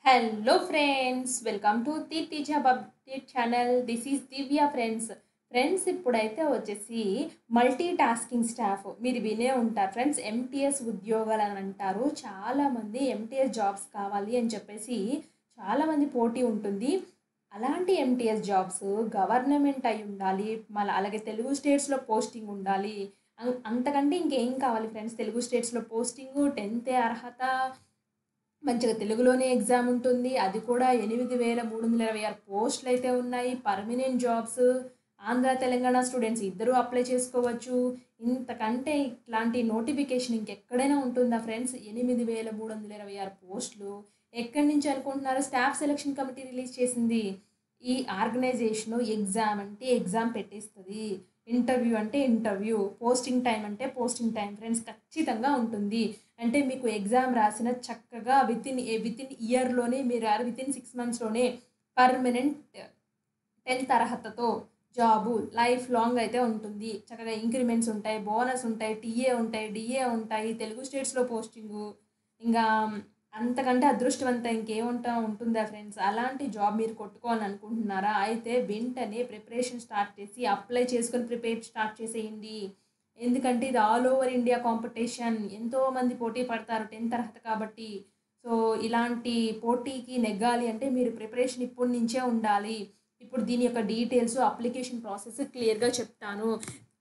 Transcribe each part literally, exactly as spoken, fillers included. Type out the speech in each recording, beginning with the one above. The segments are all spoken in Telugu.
Hello friends, welcome to the teacher update channel. This is Divya friends. Friends ఇప్పుడైతే వచ్చేసి మల్టీ టాస్కింగ్ స్టాఫ్ మీరు వినే ఉంటారు ఫ్రెండ్స్. ఎంటీఎస్ ఉద్యోగాలు అని అంటారు. చాలామంది ఎంటీఎస్ జాబ్స్ కావాలి అని చెప్పేసి చాలామంది పోటీ ఉంటుంది. అలాంటి ఎంటీఎస్ జాబ్స్ గవర్నమెంట్ అయి ఉండాలి, మళ్ళీ అలాగే తెలుగు స్టేట్స్లో పోస్టింగ్ ఉండాలి. అం- అంతకంటే ఇంకేం కావాలి ఫ్రెండ్స్? తెలుగు స్టేట్స్లో పోస్టింగు, టెన్త్ అర్హత, మంచిగా తెలుగులోనే ఎగ్జామ్ ఉంటుంది. అది కూడా ఎనిమిది వేల మూడు వందల ఇరవై ఆరు పోస్టులు అయితే ఉన్నాయి. Permanent jobs. Andhra Telangana students ఇద్దరూ అప్లై చేసుకోవచ్చు. ఇంతకంటే ఇట్లాంటి నోటిఫికేషన్ ఇంకెక్కడైనా ఉంటుందా ఫ్రెండ్స్? ఎనిమిది వేల మూడు వందల ఇరవై ఆరు పోస్టులు ఎక్కడి నుంచి అనుకుంటున్నారు? స్టాఫ్ సెలక్షన్ కమిటీ రిలీజ్ చేసింది. ఈ ఆర్గనైజేషన్ ఎగ్జామ్ అంటే ఎగ్జామ్ పెట్టిస్తుంది, ఇంటర్వ్యూ అంటే ఇంటర్వ్యూ, పోస్టింగ్ టైం అంటే పోస్టింగ్ టైం ఫ్రెండ్స్ ఖచ్చితంగా ఉంటుంది. అంటే మీకు ఎగ్జామ్ రాసిన చక్కగా విత్ ఇన్ విత్ ఇన్ ఇయర్లోనే మీరు విత్ ఇన్ సిక్స్ మంత్స్లోనే పర్మనెంట్ టెన్త్ అర్హతతో జాబు లైఫ్ లాంగ్ అయితే ఉంటుంది. చక్కగా ఇంక్రిమెంట్స్ ఉంటాయి, బోనస్ ఉంటాయి, టీఏ ఉంటాయి, డిఏ ఉంటాయి, తెలుగు స్టేట్స్లో పోస్టింగు. ఇంకా అంతకంటే అదృష్టవంతం ఇంకేముంటా ఉంటుందా ఫ్రెండ్స్? అలాంటి జాబ్ మీరు కొట్టుకోవాలని అనుకుంటున్నారా? అయితే వెంటనే ప్రిపరేషన్ స్టార్ట్ చేసి అప్లై చేసుకొని ప్రిపేర్ స్టార్ట్ చేసేయండి. ఎందుకంటే ఇది ఆల్ ఓవర్ ఇండియా కాంపిటీషన్. ఎంతోమంది పోటీ పడతారు టెన్త్ అర్హత కాబట్టి. సో ఇలాంటి పోటీకి నెగ్గాలి అంటే మీరు ప్రిపరేషన్ ఇప్పటి నుంచే ఉండాలి. ఇప్పుడు దీని యొక్క డీటెయిల్స్, అప్లికేషన్ ప్రాసెస్ క్లియర్గా చెప్తాను.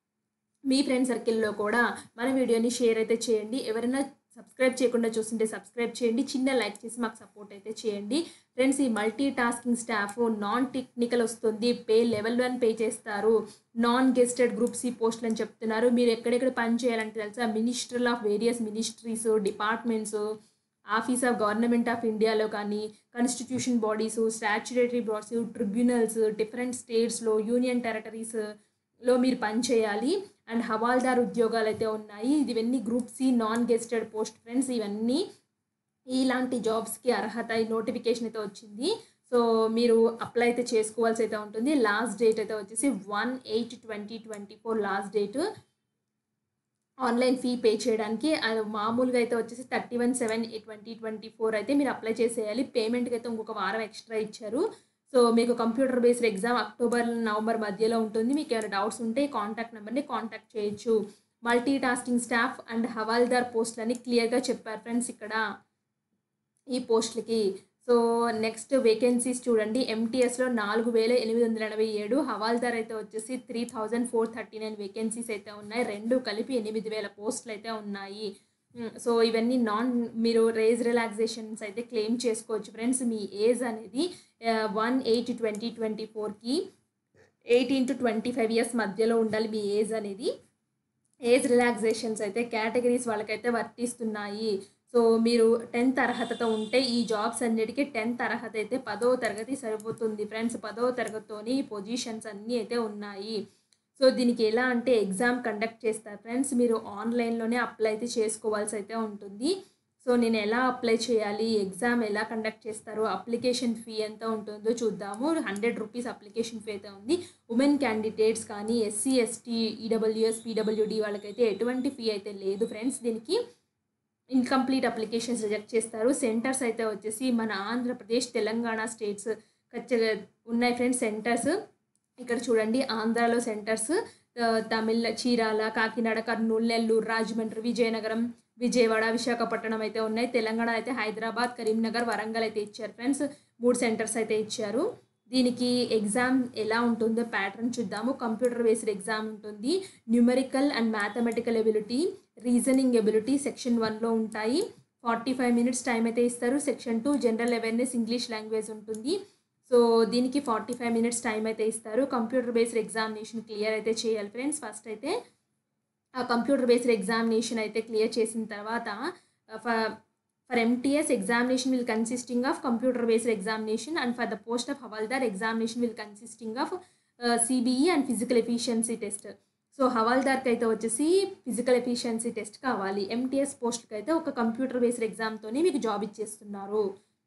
మీ ఫ్రెండ్ సర్కిల్లో కూడా మన వీడియోని షేర్ అయితే చేయండి. ఎవరైనా సబ్స్క్రైబ్ చేయకుండా చూస్తుంటే సబ్స్క్రైబ్ చేయండి. చిన్న లైక్ చేసి మాకు సపోర్ట్ అయితే చేయండి ఫ్రెండ్స్. ఈ multi tasking staff non technical వస్తుంది. పే లెవెల్ వన్ పే చేస్తారు. నాన్ గెస్టెడ్ గ్రూప్ సి పోస్టులు అని చెప్తున్నారు. మీరు ఎక్కడెక్కడ పని చేయాలంటే తెలుసా? Ministerial of various ministries, departments, office of government of ఇండియాలో కానీ, constitution bodies, statutory bodies, tribunals, different స్టేట్స్లో, యూనియన్ టెరిటరీస్ లో మీరు పని చేయాలి. అండ్ హవాల్దార్ ఉద్యోగాలు అయితే ఉన్నాయి. ఇవన్నీ group C non gazetted post friends. ఇవన్నీ ఇలాంటి జాబ్స్కి అర్హత ఈ నోటిఫికేషన్ అయితే వచ్చింది. సో మీరు అప్లై అయితే చేసుకోవాల్సి అయితే ఉంటుంది. లాస్ట్ డేట్ అయితే వచ్చేసి one eight twenty twenty four last date online fee pay చేయడానికి. అది మామూలుగా అయితే వచ్చేసి thirty one seven twenty twenty four అయితే మీరు అప్లై చేసేయాలి. పేమెంట్కి అయితే ఇంకొక వారం ఎక్స్ట్రా ఇచ్చారు. సో మీకు computer based exam October November మధ్యలో ఉంటుంది. మీకు ఏమైనా డౌట్స్ ఉంటే కాంటాక్ట్ నెంబర్ని కాంటాక్ట్ చేయొచ్చు. Multi tasking staff and havaldar పోస్టులని క్లియర్గా చెప్పారు ఫ్రెండ్స్ ఇక్కడ ఈ పోస్టులకి. సో నెక్స్ట్ వేకెన్సీస్ చూడండి. ఎంటీఎస్లో నాలుగు వేల ఎనిమిది వందల ఎనభై ఏడు, హవాల్దార్ అయితే వచ్చేసి three thousand four thirty nine vacancies అయితే ఉన్నాయి. రెండు కలిపి ఎనిమిది వేల పోస్టులు అయితే ఉన్నాయి. సో ఇవన్నీ నాన్ మీరు రేజ్ రిలాక్సేషన్స్ అయితే క్లెయిమ్ చేసుకోవచ్చు ఫ్రెండ్స్. మీ ఏజ్ అనేది వన్ ఎయిట్ ట్వంటీ ట్వంటీ ఫోర్కి eighteen to twenty five years మధ్యలో ఉండాలి మీ ఏజ్ అనేది. ఏజ్ రిలాక్సేషన్స్ అయితే కేటగిరీస్ వాళ్ళకైతే వర్తిస్తున్నాయి. సో మీరు టెన్త్ అర్హతతో ఉంటే ఈ జాబ్స్ అన్నిటికీ టెన్త్ అర్హత అయితే పదో తరగతి సరిపోతుంది ఫ్రెండ్స్. పదో తరగతితోని ఈ పొజిషన్స్ అన్నీ అయితే ఉన్నాయి. సో దీనికి ఎలా అంటే ఎగ్జామ్ కండక్ట్ చేస్తారు ఫ్రెండ్స్. మీరు ఆన్లైన్లోనే అప్లై అయితే చేసుకోవాల్సి అయితే ఉంటుంది. సో నేను ఎలా అప్లై చేయాలి, ఎగ్జామ్ ఎలా కండక్ట్ చేస్తారు, అప్లికేషన్ ఫీ ఎంత ఉంటుందో చూద్దాము. హండ్రెడ్ రూపీస్ అప్లికేషన్ ఫీ అయితే ఉంది. ఉమెన్ క్యాండిడేట్స్ కానీ ఎస్సీ ఎస్టీ ఈడబ్ల్యూఎస్ పీడబ్ల్యూడి వాళ్ళకైతే ఎటువంటి ఫీ అయితే లేదు ఫ్రెండ్స్. దీనికి ఇన్కంప్లీట్ అప్లికేషన్స్ రిజెక్ట్ చేస్తారు. సెంటర్స్ అయితే వచ్చేసి మన ఆంధ్రప్రదేశ్, తెలంగాణ స్టేట్స్ ఖచ్చితంగా ఉన్నాయి ఫ్రెండ్స్ సెంటర్స్. ఇక్కడ చూడండి ఆంధ్రాలో సెంటర్స్ తమిళ చీరాల, కాకినాడ, కర్నూలు, నెల్లూరు, రాజమండ్రి, విజయనగరం, విజయవాడ, విశాఖపట్నం అయితే ఉన్నాయి. తెలంగాణ అయితే హైదరాబాద్, కరీంనగర్, వరంగల్ అయితే ఇచ్చారు ఫ్రెండ్స్. మూడు సెంటర్స్ అయితే ఇచ్చారు. దీనికి ఎగ్జామ్ ఎలా ఉంటుందో ప్యాటర్న్ చూద్దాము. కంప్యూటర్ బేస్డ్ ఎగ్జామ్ ఉంటుంది. Numerical and mathematical ability, reasoning ability section వన్లో ఉంటాయి. ఫార్టీ ఫైవ్ మినిట్స్ టైం అయితే ఇస్తారు. Section two general awareness English language ఉంటుంది. సో దీనికి ఫార్టీ ఫైవ్ మినిట్స్ టైం అయితే ఇస్తారు. కంప్యూటర్ బేస్డ్ ఎగ్జామినేషన్ క్లియర్ అయితే చేయాలి ఫ్రెండ్స్. ఫస్ట్ అయితే ఆ కంప్యూటర్ బేస్డ్ ఎగ్జామినేషన్ అయితే క్లియర్ చేసిన తర్వాత for for MTS examination will consisting of computer based examination and for the post of havaldar examination will consisting of CBE and physical efficiency test. So హవాల్దార్కి అయితే వచ్చేసి ఫిజికల్ ఎఫిషియన్సీ టెస్ట్ కావాలి. ఎంటీఎస్ పోస్ట్కి అయితే ఒక కంప్యూటర్ బేస్డ్ ఎగ్జామ్తోనే మీకు జాబ్ ఇచ్చేస్తున్నారు.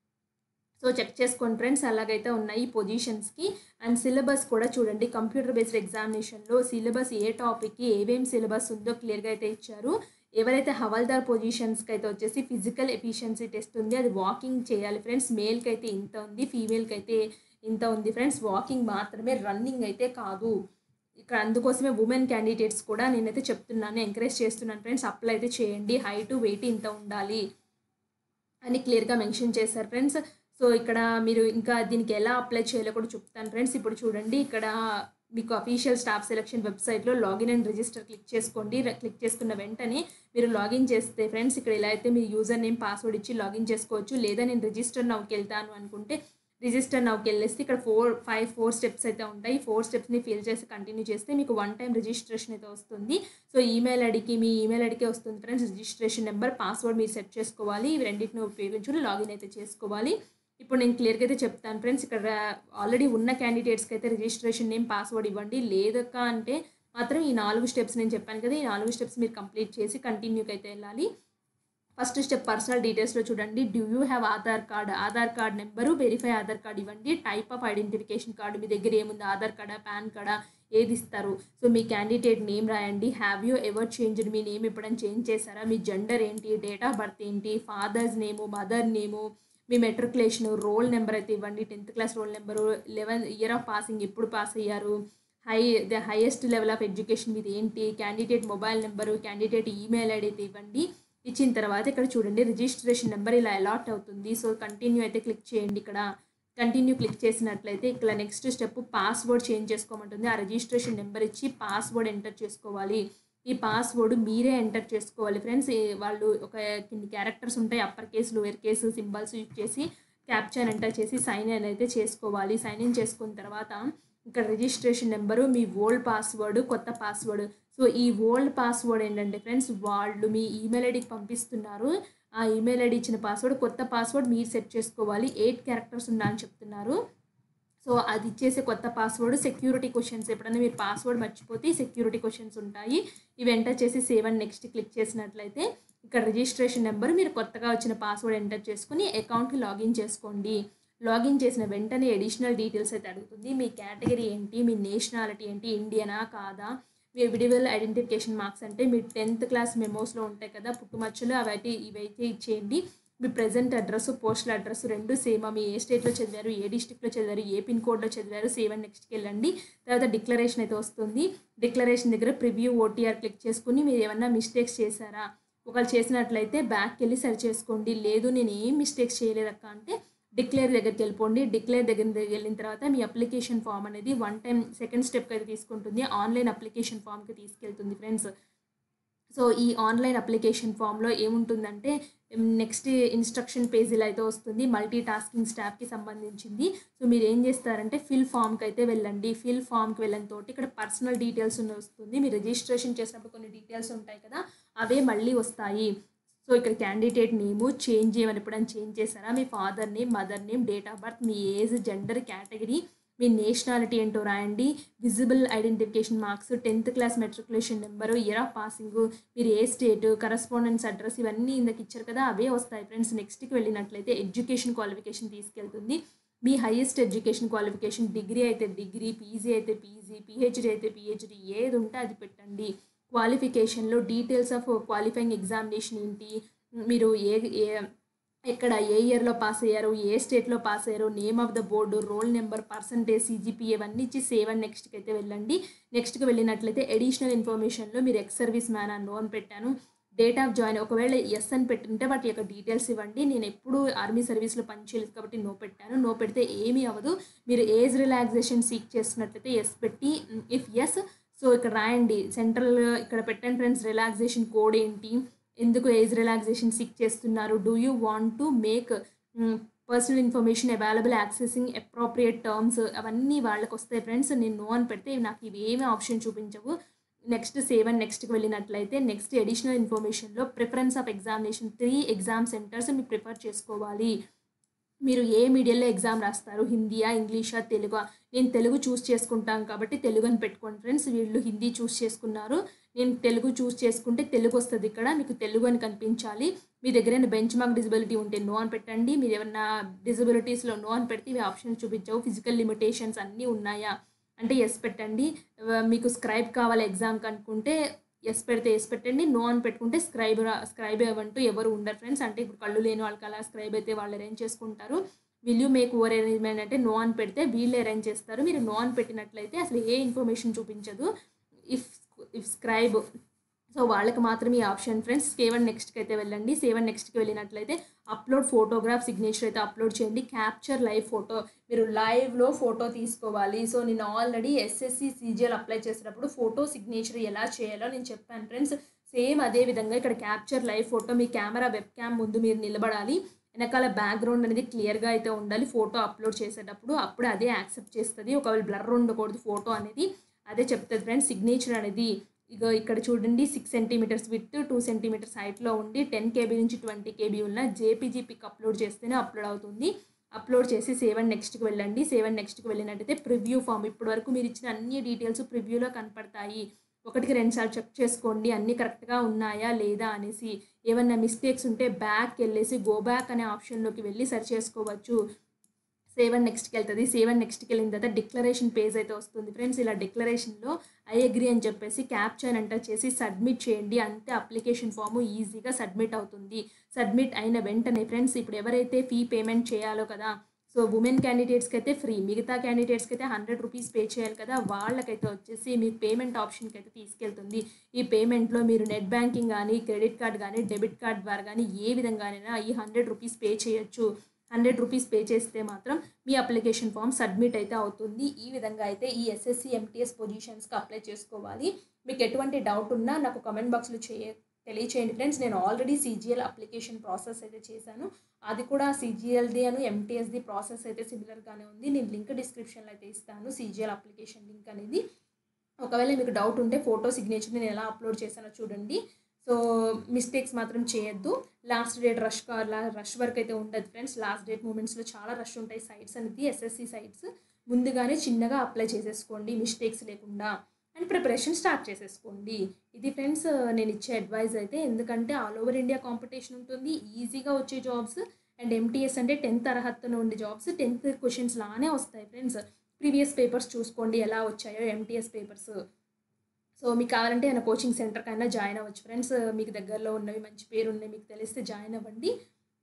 సో చెక్ చేసుకోండి ఫ్రెండ్స్. అలాగైతే ఉన్నాయి పొజిషన్స్కి. అండ్ సిలబస్ కూడా చూడండి. కంప్యూటర్ బేస్డ్ ఎగ్జామినేషన్లో సిలబస్ ఏ టాపిక్కి ఏమేమి సిలబస్ ఉందో క్లియర్గా అయితే ఇచ్చారు. ఎవరైతే హవాల్దార్ పొజిషన్స్కి అయితే వచ్చేసి ఫిజికల్ ఎఫిషియన్సీ టెస్ట్ ఉంది, అది వాకింగ్ చేయాలి ఫ్రెండ్స్. మేల్కి అయితే ఇంత ఉంది, ఫీమేల్కి అయితే ఇంత ఉంది ఫ్రెండ్స్. వాకింగ్ మాత్రమే, రన్నింగ్ అయితే కాదు ఇక్కడ. అందుకోసమే ఉమెన్ క్యాండిడేట్స్ కూడా నేనైతే చెప్తున్నాను, ఎంకరేజ్ చేస్తున్నాను ఫ్రెండ్స్, అప్లై అయితే చేయండి. హైట్ వెయిట్ ఇంత ఉండాలి అని క్లియర్గా మెన్షన్ చేశారు ఫ్రెండ్స్. సో ఇక్కడ మీరు ఇంకా దీనికి ఎలా అప్లై చేయాలో కూడా చెప్తాను ఫ్రెండ్స్. ఇప్పుడు చూడండి, ఇక్కడ మీకు అఫీషియల్ స్టాఫ్ సెలక్షన్ వెబ్సైట్లో లాగిన్ అండ్ రిజిస్టర్ క్లిక్ చేసుకోండి. క్లిక్ చేసుకున్న వెంటనే మీరు లాగిన్ చేస్తే ఫ్రెండ్స్, ఇక్కడ ఇలా అయితే మీరు యూజర్ నేమ్ పాస్వర్డ్ ఇచ్చి లాగిన్ చేసుకోవచ్చు. లేదా నేను రిజిస్టర్ నౌకి వెళ్తాను అనుకుంటే రిజిస్టర్ నౌకి వెళ్ళేస్తే ఇక్కడ ఫోర్ ఫైవ్ ఫోర్ స్టెప్స్ అయితే ఉంటాయి. ఫోర్ స్టెప్స్ని ఫిల్ చేసి కంటిన్యూ చేస్తే మీకు వన్ టైం రిజిస్ట్రేషన్ అయితే వస్తుంది. సో ఈమెయిల్ ఐడికి మీ ఈమెయిల్ ఐడికే వస్తుంది ఫ్రెండ్స్. రిజిస్ట్రేషన్ నెంబర్, పాస్వర్డ్ మీరు సెట్ చేసుకోవాలి. ఇవి రెండింటిని ఉపయోగించుకుని లాగిన్ అయితే చేసుకోవాలి. ఇప్పుడు నేను క్లియర్గా అయితే చెప్తాను ఫ్రెండ్స్. ఇక్కడ ఆల్రెడీ ఉన్న క్యాండిడేట్స్కి అయితే రిజిస్ట్రేషన్ నేమ్ పాస్వర్డ్ ఇవ్వండి. లేదక్క అంటే మాత్రం ఈ నాలుగు స్టెప్స్ నేను చెప్పాను కదా, ఈ నాలుగు స్టెప్స్ మీరు కంప్లీట్ చేసి కంటిన్యూకి అయితే వెళ్ళాలి. ఫస్ట్ స్టెప్ పర్సనల్ డీటెయిల్స్లో చూడండి, do you have Aadhaar card, Aadhaar card number, verify Aadhaar card ఇవ్వండి. టైప్ ఆఫ్ ఐడెంటిఫికేషన్ కార్డు మీ దగ్గర ఏముంది, ఆధార్ కార్డా పాన్ కార్డా ఏది ఇస్తారు. సో మీ క్యాండిడేట్ నేమ్ రాయండి. హ్యావ్ యూ ఎవర్ చేంజ్డ్, మీ నేమ్ ఎప్పుడైనా చేంజ్ చేశారా, మీ జెండర్ ఏంటి, డేట్ ఆఫ్ బర్త్ ఏంటి, ఫాదర్స్ నేము, మదర్ నేము, మీ మెట్రికులేషన్, రోల్ నెంబర్ అయితే ఇవ్వండి. Tenth class roll number, eleven year of passing, ఎప్పుడు పాస్ అయ్యారు, high the highest level of education మీది ఏంటి, candidate mobile number, candidate email ID అయితే ఇవ్వండి. ఇచ్చిన తర్వాత ఇక్కడ చూడండి రిజిస్ట్రేషన్ నెంబర్ ఇలా అలాట్ అవుతుంది. సో కంటిన్యూ అయితే క్లిక్ చేయండి. ఇక్కడ కంటిన్యూ క్లిక్ చేసినట్లయితే ఇక్కడ నెక్స్ట్ స్టెప్ పాస్వర్డ్ చేంజ్ చేసుకోమంటుంది. ఆ రిజిస్ట్రేషన్ నెంబర్ ఇచ్చి పాస్వర్డ్ ఎంటర్ చేసుకోవాలి. ఈ పాస్వర్డ్ మీరే ఎంటర్ చేసుకోవాలి ఫ్రెండ్స్. వాళ్ళు ఒక కొన్ని క్యారెక్టర్స్ ఉంటాయి, upper case lower case symbols use చేసి క్యాప్చర్ ఎంటర్ చేసి సైన్ ఇన్ అయితే చేసుకోవాలి. సైన్ ఇన్ చేసుకున్న తర్వాత ఇక్కడ రిజిస్ట్రేషన్ నెంబరు, మీ ఓల్డ్ పాస్వర్డ్, కొత్త పాస్వర్డ్. సో ఈ ఓల్డ్ పాస్వర్డ్ ఏంటంటే ఫ్రెండ్స్, వాళ్ళు మీ ఈమెయిల్ ఐడికి పంపిస్తున్నారు. ఆ ఈమెయిల్ ఐడి ఇచ్చిన పాస్వర్డ్, కొత్త పాస్వర్డ్ మీరు సెట్ చేసుకోవాలి. ఎయిట్ క్యారెక్టర్స్ ఉన్నా అని చెప్తున్నారు. సో అది ఇచ్చేసే కొత్త పాస్వర్డ్. సెక్యూరిటీ క్వశ్చన్స్, ఎప్పుడైనా మీరు పాస్వర్డ్ మర్చిపోతే సెక్యూరిటీ క్వశ్చన్స్ ఉంటాయి, ఇవి ఎంటర్ చేసి సేవ్ అండ్ నెక్స్ట్ క్లిక్ చేసినట్లయితే ఇక్కడ రిజిస్ట్రేషన్ నెంబర్, మీరు కొత్తగా వచ్చిన పాస్వర్డ్ ఎంటర్ చేసుకుని అకౌంట్కి లాగిన్ చేసుకోండి. లాగిన్ చేసిన వెంటనే అడిషనల్ డీటెయిల్స్ అయితే అడుగుతుంది. మీ కేటగిరీ ఏంటి, మీ నేషనాలిటీ ఏంటి, ఇండియనా కాదా, మీ విడివల్ ఐడెంటిఫికేషన్ మార్క్స్ అంటే మీ టెన్త్ క్లాస్ మెమోస్లో ఉంటాయి కదా పుట్టుమచ్చలు, అవైతే ఇవైతే ఇచ్చేయండి. మీ ప్రజెంట్ అడ్రస్, పోస్టల్ అడ్రస్ రెండు సేమా, మీ ఏ స్టేట్లో చదివారు, ఏ డిస్ట్రిక్ట్లో చదివారు, ఏ పిన్ కోడ్లో చదివారు, సేవ్ అండ్ నెక్స్ట్కి వెళ్ళండి. తర్వాత డిక్లరేషన్ అయితే వస్తుంది. డిక్లరేషన్ దగ్గర ప్రివ్యూ ఓటీఆర్ క్లిక్ చేసుకుని మీరు ఏమన్నా మిస్టేక్స్ చేశారా, ఒకవేళ చేసినట్లయితే బ్యాక్కి వెళ్ళి సరి చేసుకోండి. లేదు నేను ఏం మిస్టేక్స్ చేయలేదక్క అంటే డిక్లేర్ దగ్గరికి వెళ్ళిపోండి. డిక్లేర్ దగ్గర వెళ్ళిన తర్వాత మీ అప్లికేషన్ ఫామ్ అనేది వన్ టైం సెకండ్ స్టెప్కి అయితే తీసుకుంటుంది, ఆన్లైన్ అప్లికేషన్ ఫామ్కి తీసుకెళ్తుంది ఫ్రెండ్స్. సో ఈ ఆన్లైన్ అప్లికేషన్ ఫామ్లో ఏముంటుందంటే నెక్స్ట్ ఇన్స్ట్రక్షన్ పేజీలో అయితే వస్తుంది, మల్టీ టాస్కింగ్ స్టాఫ్కి సంబంధించింది. సో మీరు ఏం చేస్తారంటే ఫిల్ ఫామ్కి అయితే వెళ్ళండి. ఫిల్ ఫామ్కి వెళ్ళిన తోటి ఇక్కడ పర్సనల్ డీటెయిల్స్ వస్తుంది. మీరు రిజిస్ట్రేషన్ చేసినప్పుడు కొన్ని డీటెయిల్స్ ఉంటాయి కదా, అవే మళ్ళీ వస్తాయి. సో ఇక్కడ క్యాండిడేట్ నేము చేంజ్ చేయమని ఎప్పుడైనా చేంజ్ చేశారా, మీ father name, mother name, date of birth, మీ ఏజ్, జెండర్, కేటగిరీ, మీ నేషనాలిటీ ఏంటో రాయండి. Visible identification marks, tenth class matriculation number, year of passing, మీరు ఏ స్టేట్, కరస్పాండెన్స్ అడ్రస్, ఇవన్నీ ఇందుకు ఇచ్చారు కదా అవే వస్తాయి ఫ్రెండ్స్. నెక్స్ట్కి వెళ్ళినట్లయితే ఎడ్యుకేషన్ క్వాలిఫికేషన్ తీసుకెళ్తుంది. మీ హైయెస్ట్ ఎడ్యుకేషన్ క్వాలిఫికేషన్, డిగ్రీ అయితే డిగ్రీ, పీజీ అయితే పీజీ, పిహెచ్డీ అయితే పిహెచ్డీ, ఏది ఉంటే అది పెట్టండి. క్వాలిఫికేషన్లో డీటెయిల్స్ ఆఫ్ క్వాలిఫైయింగ్ ఎగ్జామినేషన్ ఏంటి, మీరు ఏ ఏ ఎక్కడ ఏ ఇయర్లో పాస్ అయ్యారు, ఏ స్టేట్లో పాస్ అయ్యారు, name of the board, roll number, percentage, CGPA ఇవన్నీ ఇచ్చి సేవ్ అండ్ నెక్స్ట్కి అయితే వెళ్ళండి. నెక్స్ట్కి వెళ్ళినట్లయితే అడిషనల్ ఇన్ఫర్మేషన్లో మీరు ఎక్స్ సర్వీస్ మ్యాన్ అని నో అని పెట్టాను. డేట్ ఆఫ్ జాయిన్ ఒకవేళ ఎస్ అని పెట్టుంటే వాటి యొక్క డీటెయిల్స్ ఇవ్వండి. నేను ఎప్పుడు ఆర్మీ సర్వీస్లో పనిచేయలేదు కాబట్టి నో పెట్టాను. నో పెడితే ఏమీ అవ్వదు. మీరు ఏజ్ రిలాక్సేషన్ సీక్ చేస్తున్నట్లయితే ఎస్ పెట్టి, ఇఫ్ ఎస్ సో ఇక్కడ రాయండి. సెంట్రల్ ఇక్కడ పెట్టండి ఫ్రెండ్స్, రిలాక్సేషన్ కోడ్ ఏంటి, ఎందుకు ఏజ్ రిలాక్సేషన్ సీక్ చేస్తున్నారు, do you want to make personal information available accessing appropriate terms, అవన్నీ వాళ్ళకి వస్తాయి ఫ్రెండ్స్. నేను నో అని పెడితే నాకు ఇవేమీ ఆప్షన్ చూపించవు. నెక్స్ట్ సేవ్ అండ్ నెక్స్ట్కి వెళ్ళినట్లయితే నెక్స్ట్ అడిషనల్ ఇన్ఫర్మేషన్లో preference of examination, three exam centres మీరు ప్రిఫర్ చేసుకోవాలి. మీరు ఏ మీడియంలో ఎగ్జామ్ రాస్తారు, హిందీయా, ఇంగ్లీషా, తెలుగా. నేను తెలుగు చూస్ చేసుకుంటాను కాబట్టి తెలుగు అని పెట్టుకోండి ఫ్రెండ్స్. వీళ్ళు హిందీ చూస్ చేసుకున్నారు, నేను తెలుగు చూస్ చేసుకుంటే తెలుగు వస్తుంది. ఇక్కడ మీకు తెలుగు అని కనిపించాలి. మీ దగ్గర బెంచ్ మార్క్ డిజబిలిటీ ఉంటే నో అని పెట్టండి. మీరు ఏమన్నా డిజబిలిటీస్లో నో అని పెడితే ఇవి ఆప్షన్స్ చూపించవు. ఫిజికల్ లిమిటేషన్స్ అన్నీ ఉన్నాయా అంటే ఎస్ పెట్టండి. మీకు స్క్రైబ్ కావాలి ఎగ్జామ్కి అనుకుంటే ఎస్ పెడితే ఎస్ పెట్టండి, నో అని పెట్టుకుంటే స్క్రైబ్ రా స్క్రైబ్ అవ్వంటూ ఎవరు ఉండరు ఫ్రెండ్స్. అంటే ఇప్పుడు కళ్ళు లేని వాళ్ళకి అలా స్క్రైబ్ అయితే వాళ్ళు అరేంజ్ చేసుకుంటారు. Will you make over arrangement అంటే నో అని పెడితే వీళ్ళు అరేంజ్ చేస్తారు. మీరు నో అని పెట్టినట్లయితే అసలు ఏ ఇన్ఫర్మేషన్ చూపించదు. ఇఫ్ ఇఫ్ స్క్రైబ్ సో వాళ్ళకి మాత్రం ఈ ఆప్షన్ ఫ్రెండ్స్. సేవ్ అండ్ నెక్స్ట్కి అయితే వెళ్ళండి. సేవ్ అండ్ నెక్స్ట్కి వెళ్ళినట్లయితే అప్లోడ్ ఫోటోగ్రాఫ్ సిగ్నేచర్ అయితే అప్లోడ్ చేయండి. క్యాప్చర్ లైవ్ ఫోటో, మీరు లైవ్లో ఫోటో తీసుకోవాలి. సో నేను ఆల్రెడీ ఎస్ఎస్సి సీజీఎల్ అప్లై చేసేటప్పుడు ఫోటో సిగ్నేచర్ ఎలా చేయాలో నేను చెప్పాను ఫ్రెండ్స్. సేమ్ అదే విధంగా ఇక్కడ క్యాప్చర్ లైవ్ ఫోటో, మీ కెమెరా వెబ్ క్యామ్ ముందు మీరు నిలబడాలి. వెనకాల బ్యాక్గ్రౌండ్ అనేది క్లియర్గా అయితే ఉండాలి ఫోటో అప్లోడ్ చేసేటప్పుడు. అప్పుడు అదే యాక్సెప్ట్ చేస్తుంది. ఒకవేళ బ్లర్ ఉండకూడదు ఫోటో అనేది, అదే చెప్తుంది ఫ్రెండ్స్. సిగ్నేచర్ అనేది ఇగో ఇక్కడ చూడండి, six centimetres with two centimetres హైట్లో ఉండి టెన్ కేబీ నుంచి ట్వంటీ కేబీ ఉన్న జేపీజీ పిక్ అప్లోడ్ చేస్తేనే అప్లోడ్ అవుతుంది. అప్లోడ్ చేసి సేవ్ అండ్ నెక్స్ట్కి వెళ్ళండి. సేవ్ అండ్ నెక్స్ట్కి వెళ్ళినట్టయితే ప్రివ్యూ ఫామ్, ఇప్పటి వరకు మీరు ఇచ్చిన అన్ని డీటెయిల్స్ ప్రివ్యూలో కనపడతాయి. ఒకటికి రెండుసార్లు చెక్ చేసుకోండి అన్నీ కరెక్ట్గా ఉన్నాయా లేదా అనేసి. ఏమన్నా మిస్టేక్స్ ఉంటే బ్యాక్ వెళ్ళేసి గో బ్యాక్ అనే ఆప్షన్లోకి వెళ్ళి సెర్చ్ చేసుకోవచ్చు. సేవ్ అండ్ నెక్స్ట్కి వెళ్తుంది. సేవ్ అండ్ నెక్స్ట్కి వెళ్ళిన తర్వాత డిక్లరేషన్ పేజ్ అయితే వస్తుంది ఫ్రెండ్స్. ఇలా డిక్లరేషన్లో ఐ అగ్రీ అని చెప్పేసి క్యాప్చర్ ఎంటర్ చేసి సబ్మిట్ చేయండి. అంతే, అప్లికేషన్ ఫాము ఈజీగా సబ్మిట్ అవుతుంది. సబ్మిట్ అయిన వెంటనే ఫ్రెండ్స్, ఇప్పుడు ఎవరైతే ఫీ పేమెంట్ చేయాలో కదా, సో ఉమెన్ క్యాండిడేట్స్కి అయితే ఫ్రీ, మిగతా క్యాండిడేట్స్కి అయితే హండ్రెడ్ రూపీస్ పే చేయాలి కదా, వాళ్ళకైతే వచ్చేసి మీకు పేమెంట్ ఆప్షన్కి అయితే తీసుకెళ్తుంది. ఈ పేమెంట్లో మీరు నెట్ బ్యాంకింగ్ కానీ, క్రెడిట్ కార్డ్ కానీ, డెబిట్ కార్డ్ ద్వారా కానీ ఏ విధంగానైనా ఈ హండ్రెడ్ రూపీస్ పే చేయొచ్చు. హండ్రెడ్ రూపీస్ పే చేస్తే మాత్రం మీ అప్లికేషన్ ఫామ్ సబ్మిట్ అయితే అవుతుంది. ఈ విధంగా అయితే ఈ ఎస్ఎస్సి ఎంటీఎస్ పొజిషన్స్కి అప్లై చేసుకోవాలి. మీకు ఎటువంటి డౌట్ ఉన్నా నాకు కమెంట్ బాక్స్లో చేయ తెలియచేయండి ఫ్రెండ్స్. నేను ఆల్రెడీ సీజీఎల్ అప్లికేషన్ ప్రాసెస్ అయితే చేశాను. అది కూడా సీజీఎల్ది అని ఎంటీఎస్ది ప్రాసెస్ అయితే సిమిలర్గానే ఉంది. నేను లింక్ డిస్క్రిప్షన్లో అయితే ఇస్తాను, సీజీఎల్ అప్లికేషన్ లింక్ అనేది. ఒకవేళ మీకు డౌట్ ఉంటే ఫోటో సిగ్నేచర్ నేను ఎలా అప్లోడ్ చేశానో చూడండి. సో మిస్టేక్స్ మాత్రం చేయొద్దు. Last date rush rush work అయితే ఉండదు ఫ్రెండ్స్. లాస్ట్ డేట్ మూమెంట్స్లో చాలా రష్ ఉంటాయి సైట్స్ అనేది, ఎస్ఎస్సి సైట్స్. ముందుగానే చిన్నగా అప్లై చేసేసుకోండి మిస్టేక్స్ లేకుండా, అండ్ ప్రిపరేషన్ స్టార్ట్ చేసేసుకోండి. ఇది ఫ్రెండ్స్ నేను ఇచ్చే అడ్వైజ్ అయితే. ఎందుకంటే ఆల్ ఓవర్ ఇండియా కాంపిటీషన్ ఉంటుంది, ఈజీగా వచ్చే జాబ్స్. అండ్ ఎంటీఎస్ అంటే టెన్త్ అర్హతలో ఉండే జాబ్స్, టెన్త్ క్వశ్చన్స్ లానే వస్తాయి ఫ్రెండ్స్. ప్రీవియస్ పేపర్స్ చూసుకోండి ఎలా వచ్చాయో ఎంటీఎస్ పేపర్స్. సో మీకు కావాలంటే ఏమైనా కోచింగ్ సెంటర్కైనా జాయిన్ అవ్వచ్చు ఫ్రెండ్స్. మీకు దగ్గరలో ఉన్నవి మంచి పేరు ఉన్నాయి మీకు తెలిస్తే జాయిన్ అవ్వండి.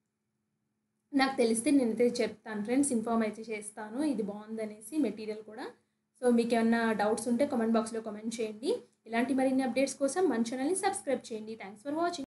నాకు తెలిస్తే నేనైతే చెప్తాను ఫ్రెండ్స్, ఇన్ఫార్మ్ అయితే చేస్తాను ఇది బాగుందనేసి మెటీరియల్ కూడా. సో మీకు ఏమన్నా డౌట్స్ ఉంటే కామెంట్ బాక్స్లో కామెంట్ చేయండి. ఇలాంటి మరిన్ని అప్డేట్స్ కోసం మన ఛానల్ని సబ్స్క్రైబ్ చేయండి. Thanks for watching.